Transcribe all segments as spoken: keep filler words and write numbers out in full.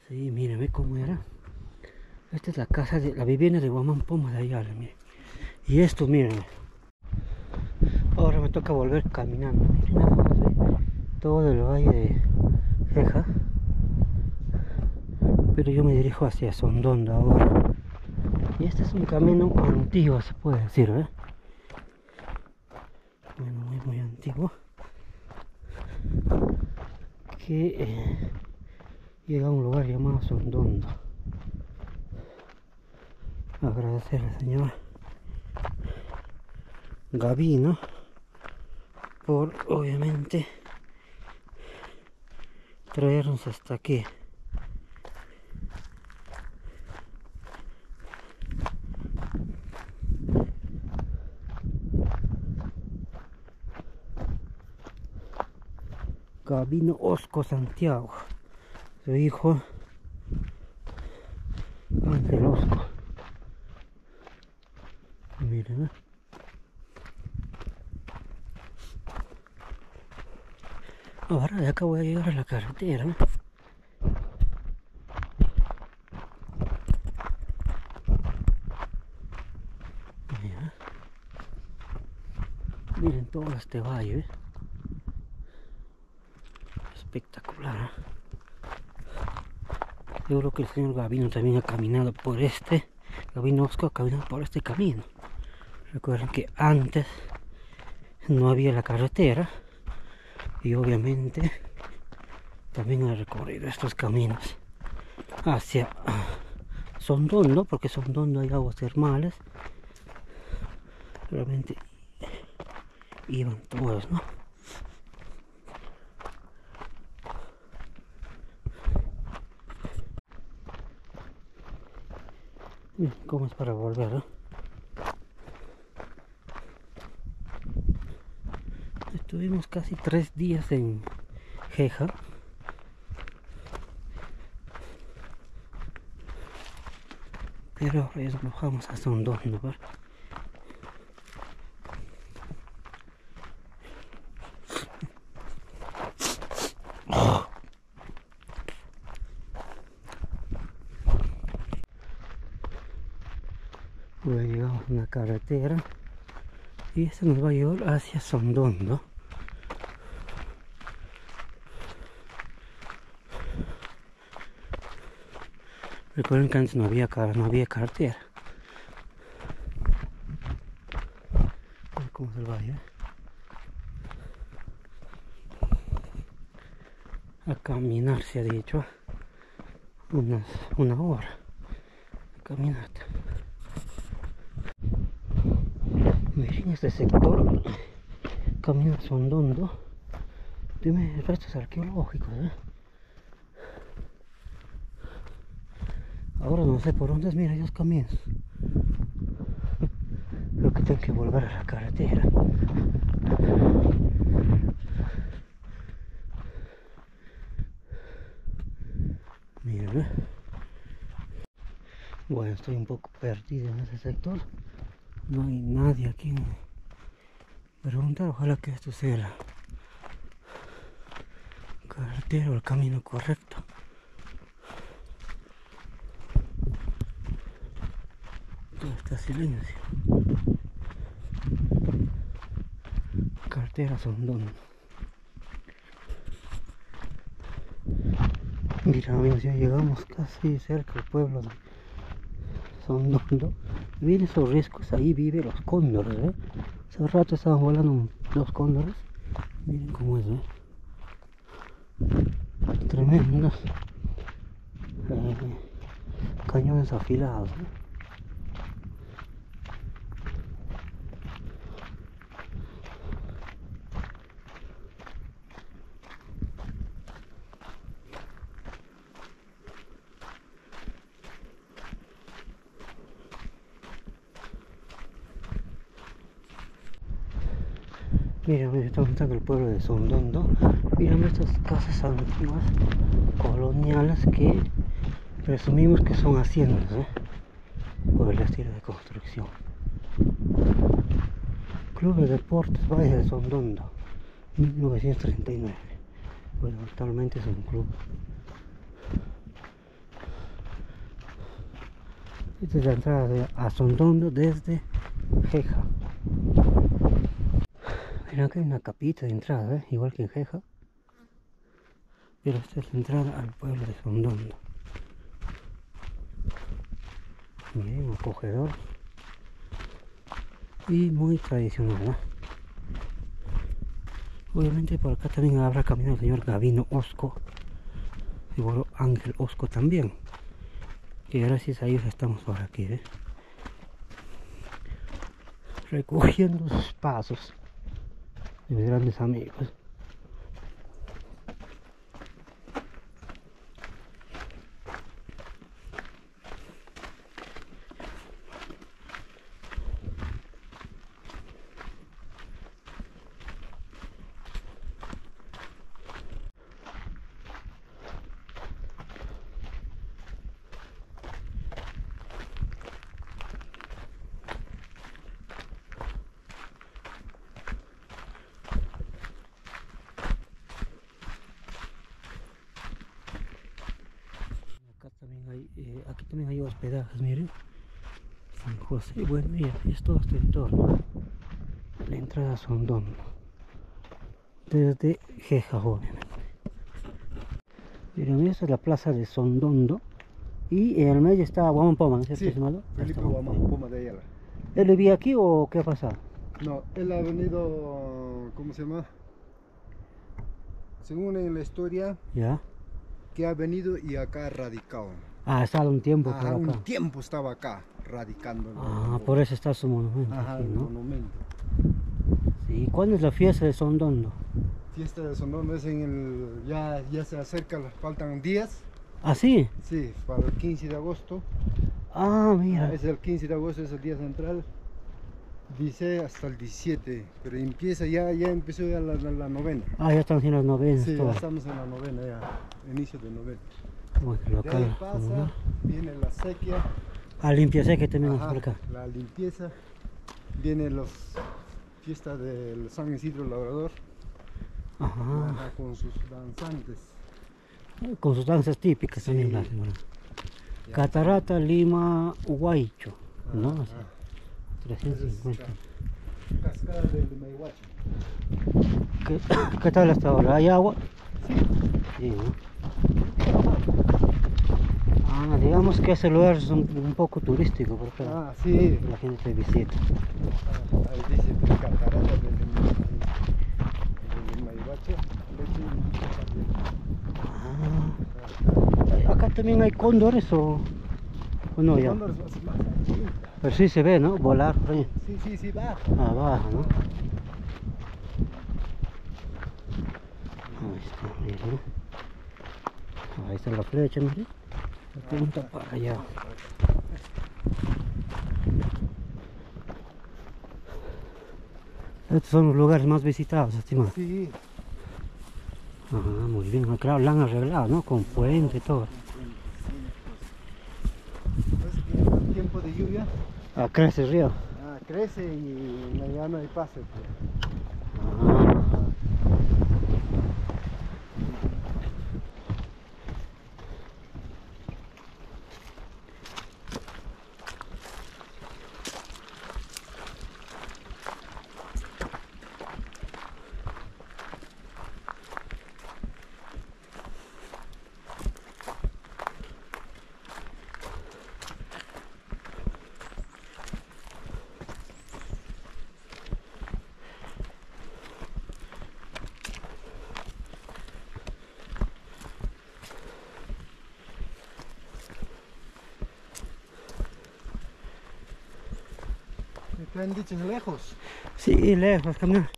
Sí, miren, ve cómo era. Esta es la casa de la vivienda de Guamán Poma de Ayala, miren. Y esto, miren. Ahora me toca volver caminando. Miren nada más, ve. Todo el valle de Jeja. Pero yo me dirijo hacia Sondondo ahora. Y este es un camino antiguo, se puede decir, ¿eh? Bueno, muy, muy antiguo. Que eh, llega a un lugar llamado Sondondo. Agradecerle al señor Gavino por, obviamente, traernos hasta aquí. Gavino Osco Santiago, su hijo Ángel Osco. Miren, ¿eh? Ahora de acá voy a llegar a la carretera, ¿eh? Mira. Miren todo este valle, ¿eh? Espectacular, ¿eh? Yo creo que el señor Gavino también ha caminado por este, Gavino Osco ha caminado por este camino. Recuerden que antes no había la carretera y obviamente también ha recorrido estos caminos hacia Sondondo, porque Sondondo hay aguas termales. Realmente iban todos, ¿no? Miren cómo es para volver, ¿no? Estuvimos casi tres días en Jeja. Pero ahora ya nos bajamos a Sondondo, ¿verdad? Luego llegamos a una carretera y esta nos va a llevar hacia Sondondo. Recuerden que antes no había, no había carretera. Miren cómo es el valle, ¿eh? A caminar se ha dicho unas, una hora de caminata. Miren este sector, camino Sondondo, tiene restos arqueológicos, ¿eh? Ahora no sé por dónde es, mira esos caminos. Creo que tengo que volver a la carretera. Miren, ¿eh? Bueno, estoy un poco perdido en ese sector. No hay nadie aquí. Preguntar, ojalá que esto sea la carretera o el camino correcto. Todo está silencio. Carretera Sondondo. Mira amigos, ya llegamos casi cerca del pueblo de Sondondo. Miren esos riscos, ahí viven los cóndores, ¿eh? Hace rato estaban volando los cóndores. Miren cómo es, ¿eh? Tremendos eh, cañones afilados, ¿eh? Miren, estamos en el pueblo de Sondondo. Miren estas casas antiguas coloniales que presumimos que son haciendas, ¿eh? Por el estilo de construcción. Club de Deportes Valle de Sondondo, mil novecientos treinta y nueve. Bueno, actualmente es un club Esta es la entrada de Asundondo desde Jeja. Miren que hay una capita de entrada, ¿eh? Igual que en Jeja. Pero esta es la entrada al pueblo de Sondondo. Miren, acogedor. Y muy tradicional, ¿no? Obviamente por acá también habrá caminado el señor Gabino Osco. Seguro Ángel Osco también. Que gracias a ellos estamos por aquí, ¿eh? Recogiendo sus pasos de mis grandes amigos. También hay, eh, aquí también hay hospedajes, miren. San José, bueno, mira, es todo este entorno. La entrada a Sondondo. Desde Jeja, obviamente. Miren, esta es la plaza de Sondondo. Y en el medio está Huamampoma, ¿no es cierto, Sí, estimado? Felipe Huamampoma de Ayala. ¿Él vivía aquí o qué ha pasado? No, él ha venido, ¿cómo se llama? Según en la historia, Ya. que ha venido y acá ha radicado. Ah, ha estado un tiempo Ajá, por acá. un tiempo estaba acá, radicando. Ah, por eso está su monumento. Ajá, Aquí, el ¿no? monumento. Sí, ¿cuándo es la fiesta de Sondondo? Fiesta de Sondondo es en el, ya, ya se acerca, faltan días. ¿Ah, sí? Sí, para el quince de agosto. Ah, mira. Ah, es el quince de agosto, es el día central. Dice hasta el diecisiete, pero empieza ya, ya empezó ya la, la, la novena. Ah, ya están haciendo las novenas. Sí, todo. ya estamos en la novena ya, inicio de novena. Bueno, De local, ahí pasa, ¿no? viene la sequía. Ah, limpia que tenemos Ajá, por acá. la limpieza, viene los fiesta del San Isidro Labrador. Ajá. Ajá, con sus danzantes. Con sus danzas típicas Sí. también las hacen, ¿no? Ya. Catarata Lima Huaycho, ¿no? Ajá, Así, ajá. trescientos cincuenta. Ca- Cascada del Mayhuacho. ¿Qué, ¿Qué tal hasta ahora? ¿Hay agua? Sí. Sí, ¿no? Ah, digamos que ese lugar es un, un poco turístico porque Ah, sí. la gente te visita. Ajá, ahí dice Catarata del, del Mayhuacho. Ah, acá también hay cóndores o, o no ya. Cóndor es más aquí. Pero sí se ve, ¿no? Volar por ahí. Sí, sí, sí, va. Abajo, ¿no? Ahí está, miren. Ahí está la flecha, miren. Apunta para allá. Estos son los lugares más visitados, estimado. Sí. Ah, muy bien, claro, la han arreglado, ¿no? Con puente y todo. Parece que en el tiempo de lluvia Ah, crece el río. ah, crece y ya no hay pase. Pues. Ah, ¿Te han dicho lejos? sí, lejos, caminar.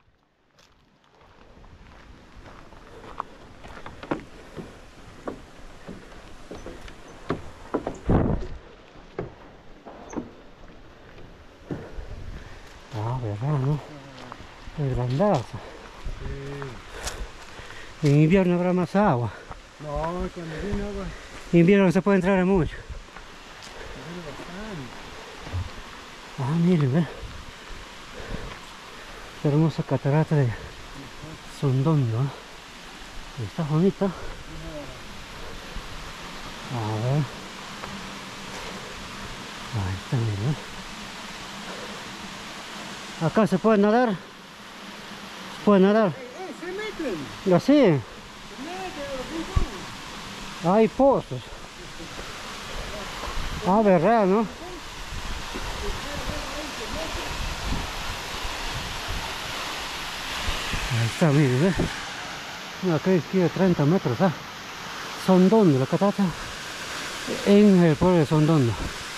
Ah, verdad, ¿no? Es grandazo. Sí. En invierno habrá más agua. No, cuando viene agua, En invierno no se puede entrar mucho. viene bastante. Ah, miren, ve. Esta hermosa catarata de Sondondo, ¿eh? Está bonita. A ver. Acá se puede nadar. Se puede nadar. Eh, eh, se meten. ¿Y así? Se meten a los Hay pozos. Ah, verdad, ¿no? Ahí está, miren, ¿ves? Acá izquierda treinta metros, ¿ah? Sondondo, la catata. En el pueblo de Sondondo.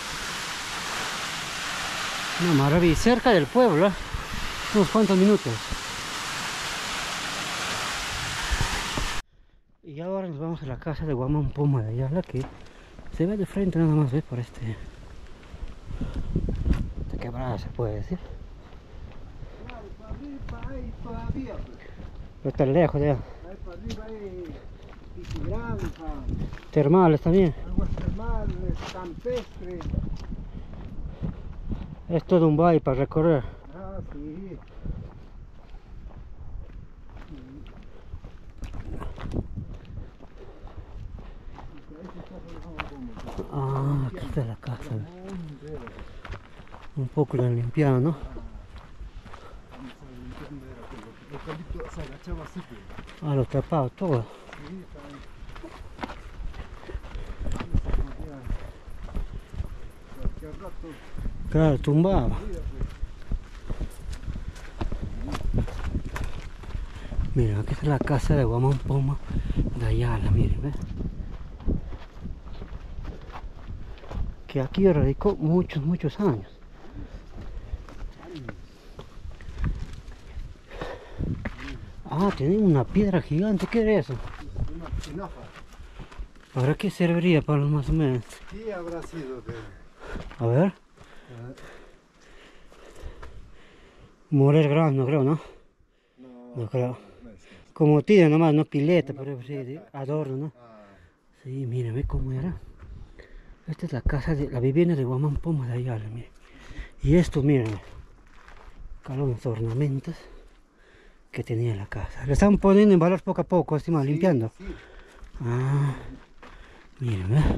Una maravilla, cerca del pueblo, ¿eh? Unos cuantos minutos. Y ahora nos vamos a la casa de Guamán Poma de Ayala, que se ve de frente nada más, ¿ves? Por este... Esta quebrada se puede decir. Pero está lejos ya. Termales también. Aguas termales, campestre. Es todo un valle para recorrer. Ah, sí. Ah, aquí está la casa. Un poco la han limpiado, ¿no? Se agachaba así. Ah, lo tapado todo. Claro, tumbaba. Miren, aquí está la casa de Guamán Poma de Ayala, miren, ¿ves? Que aquí radicó muchos, muchos años. Ah, tienen una piedra gigante, ¿qué era eso? Una pinafa. ¿Para qué serviría, para más o menos? ¿Qué habrá sido de...? A ver. Moler grano, creo, ¿no? No, No creo. no es. Como tiene nomás, no pileta, pero sí, de adorno, ¿no? Sí, miren, ve cómo era. Esta es la casa de la vivienda de Guamán Poma de Ayala, miren. Y esto, miren, los ornamentos que tenía la casa. Le están poniendo en valor poco a poco, estima, sí, limpiando. Sí. Ah, miren, ¿eh?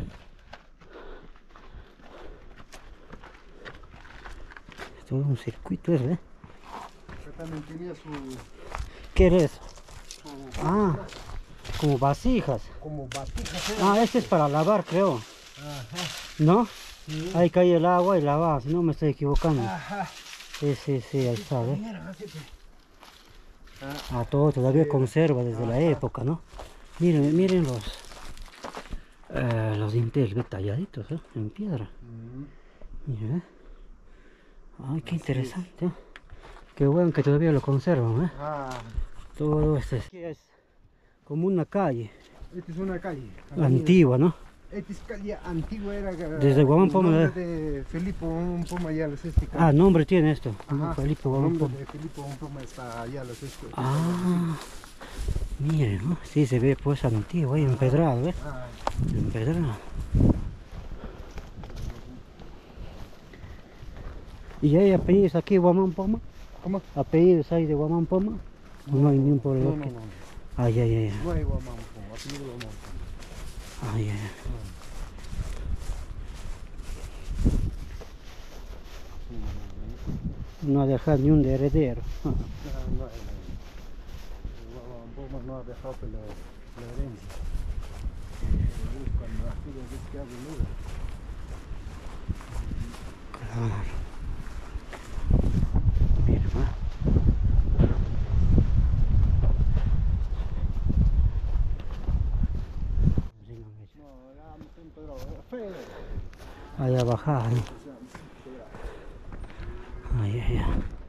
Todo un circuito, ¿eh? También tenía su... ¿Qué es eso? Su... Ah, como vasijas. Como vasijas. Ah, este es para lavar, creo. Ajá. ¿No? Sí. Ahí cae el agua y lavar, si no me estoy equivocando. Ajá. Sí, sí, sí, ahí está, ¿eh? Ah, ah, todo todavía conserva desde Ajá. la época, ¿no? Miren, miren los... Eh, los dinteles talladitos, ¿eh? En piedra. Mm. Miren, ¿eh? Ay, qué interesante, ¿eh? Qué bueno que todavía lo conservan, ¿eh? Ah. Todo esto es, es como una calle. Esta es una calle. Antigua, ¿no? Esta es calle antigua, era... Desde Guamán Poma de... de Felipe Poma Ayala este. Ah, nombre tiene esto. Ajá. Felipe Guamán Poma. de Felipe Poma está Ayala este. Ah, miren, ¿no? Sí, se ve pues antiguo, ahí empedrado, ¿eh? Ah. Empedrado. ¿Y hay apellidos aquí de Guamán Poma? ¿Cómo? ¿Apellidos hay de Guamán Poma? ¿O no hay ni un por el No, otro? no, no. Ay, ay, ay. No hay Guamán Poma, apellido Guamán Poma. Ay, ay, ay. No ha dejado ni un heredero. No, no, no. Guamán Poma no ha dejado la, la herencia. Cuando aquí desde que ha venido. Claro. Mira, ¿va? No, ya me he empedrado, era feo. Allá bajada, ¿no? Ay, ay, ay.